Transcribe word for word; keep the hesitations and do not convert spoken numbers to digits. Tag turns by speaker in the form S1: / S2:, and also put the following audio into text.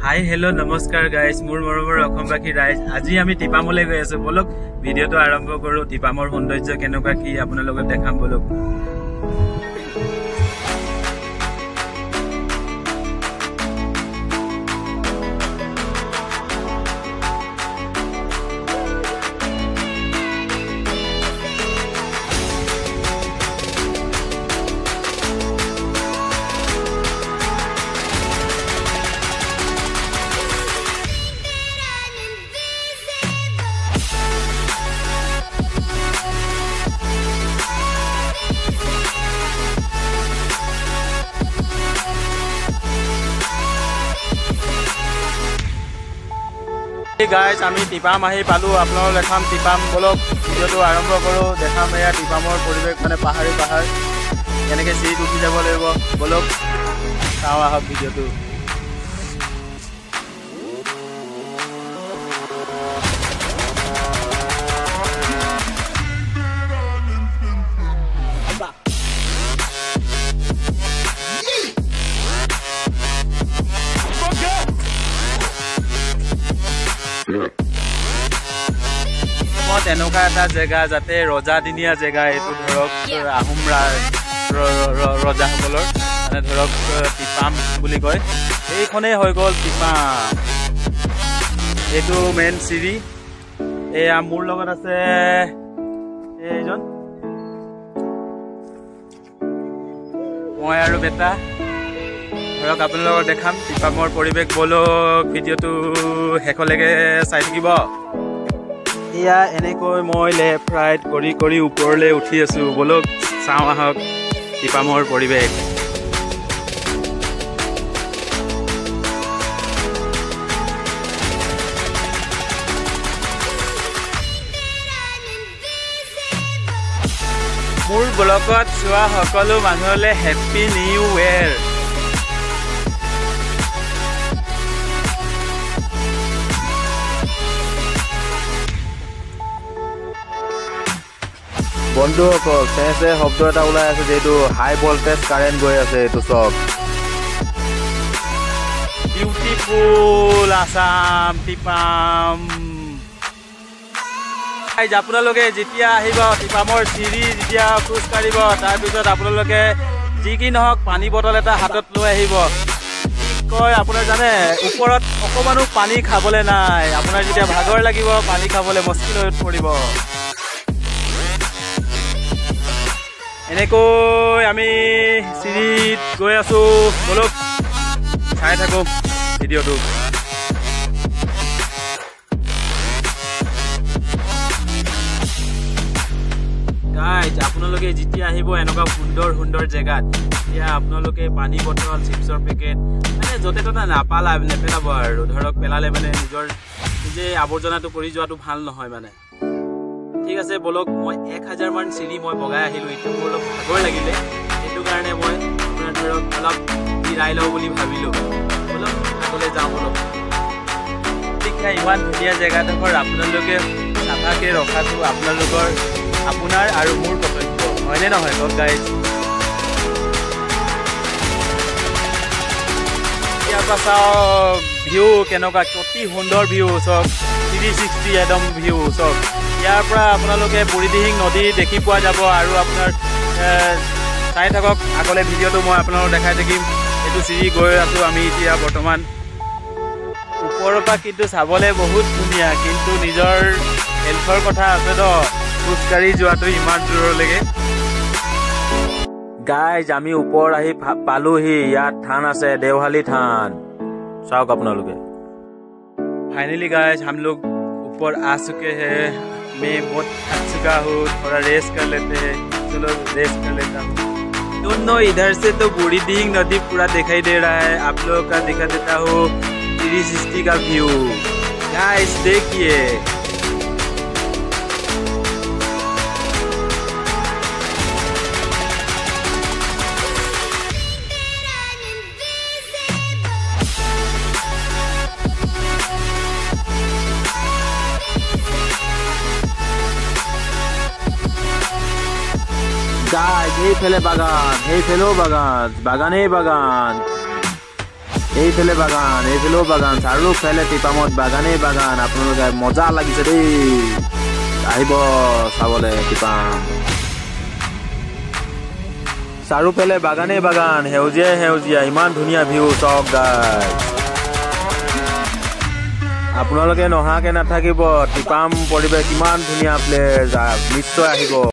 S1: Hi, hello, namaskar guys. Mur moromor okhombaকি রাইজ আজি আমি টিপামলে গৈ আছো বলক ভিডিওটো আৰম্ভ কৰো টিপামৰ সৌন্দৰ্য কেনেকুৱা কি আপোনাৰ লগত দেখাম বলক Hey guys, আমি টিপাম আহি পালো আপোনালোক দেখাম টিপাম বলক ভিডিওটো আৰম্ভ কৰো দেখাম এয়া টিপামৰ পৰিবেশ মানে পাহাৰী পাহাৰ কেনেকৈ চিৰিত উঠি যাব লাগিব বলক চাও আহক ভিডিওটো এনেকুৱা এটা জেগা যাতে ৰজা দিনীয়া জেগা এইটো ধৰক আহোম ৰজাসকলৰ মানে ধৰক টিপাম বুলি কয় এইখনেই হৈ গ'ল টিপাম এইটো মেইন চিৰি এয়া মোৰ লগত আছে এইজন মই আৰু বেটা ধৰক আপোনালোকক দেখাম টিপামৰ পৰিৱেশ বলক ভিডিওটো শেষলৈকে চাই থাকিব ইয়া এনেকৈ মই লেফ্ট ৰাইট কৰি কৰি ওপৰলৈ উঠি আছো বলক চাওঁ আহক টিপামৰ পৰিৱেশ মোৰ ব্লগত চোৱা সকলো মানুহলৈ হেপী নিউ ইয়েৰ বন্ধুসকল চেঁচে শব্দ এটা ওলাই আছে যেটো হাই ভোল্টেজ কাৰেন্ট গৈ আছে এটো সব বিউটিফুল আসাম টিপাম গাইজ আপোনালোকে যেতিয়া আহিব টিপামৰ চিৰি যেতিয়া খোজ কাঢ়িব তাৰ পিছত আপোনালোকে যি কি নহওক পানী বটল এটা হাতত লৈ আহিব কয় আপোনাৰ জানে ওপৰত অকমানো পানী খাবলৈ নাই আপোনাৰ যেতিয়া ভাগৰ লাগিব পানী খাবলৈ মুস্কিল হৈ পৰিব এনেকৈ আমি চিৰিত গৈ আছো বলক চাই থাকো ভিডিওটো গাইজ আপোনালোকে যেতিয়া আহিব এনেকুৱা সুন্দৰ সুন্দৰ জেগাত এতিয়া আপোনালোকে পানী বটল চিপছৰ পেকেট মানে য'তে ত'তে নাপালা নেপেলাব আৰু ধৰক পেলালে মানে নিজৰ নিজে আৱৰ্জনাটো পৰি যোৱাটো ভাল নহয় মানে ঠিক আছে বলক মই এক হাজাৰ মান চিৰি মই বগাই আহিলো ইটো মোৰ অলপ ভাগৰ লাগিলে এইটো কাৰণে মই আপোনাৰ ধৰক অলপ জিৰাই লওঁ বুলি ভাবিলো বলক আগলৈ যাওঁ বলক ঠিক নাই ইমান ধুনীয়া জেগাডোখৰ আপোনালোকে চাফাকৈ ৰখাটো আপোনালোকৰ আপোনাৰ আৰু মোৰ কৰ্তব্য হয়নে নহয় কওক গাইজ ইয়াৰ পৰা চাওক ভিউ কেনেকুৱা অতি সুন্দৰ ভিউ চাওক থ্ৰী ছিক্সটি একদম ভিউ চাওক ইয়াৰ পৰা আপোনালোকে বুঢ়ীদিহিং নদী দেখি পোৱা যাব আৰু আপোনাৰ চাই থাকক আগলৈ ভিডিঅ'টো মই আপোনালোকক দেখাই থাকিম এইটো চিৰি গৈ আছোঁ আমি এতিয়া বৰ্তমান ওপৰৰ পৰা কিন্তু চাবলৈ বহুত ধুনীয়া কিন্তু নিজৰ হেল্থৰ কথা আছে ন খোজকাঢ়ি যোৱাটো ইমান দূৰলৈকে গাইজ আমি ওপৰ আহি পালোহি ইয়াত থান আছে দেওহালী থান চাওক আপোনালোকে ফাইনেলি गाइस हम लोग ऊपर आ चुके हैं मैं बहुत थक चुका हूँ थोड़ा रेस्ट कर लेते हैं चलो रेस्ट कर लेता हूँ दोनों इधर से तो बुढ़ीदिहिंग नदी पूरा दिखाई दे रहा है आप लोगों का दिखा देता हूँ थ्री सिक्सटी का व्यू गाइस देखिए গাইজ এইফালে বাগান সেইফালেও বাগান বাগানেই বাগান এইফালে বাগান এইফালেও বাগান চাৰিওফালে টিপামত বাগানেই বাগান আপোনালোকে মজা লাগিছে দেই আহিব চাবলৈ টিপাম চাৰিওফালে বাগানেই বাগান সেউজীয়া সেউজীয়া ইমান ধুনীয়া ভিউ চাওক গাইজ আপোনালোকে নহাকে নাথাকিব টিপাম পৰিৱেশ ইমান ধুনীয়া প্লেচ নিশ্চয় আহিব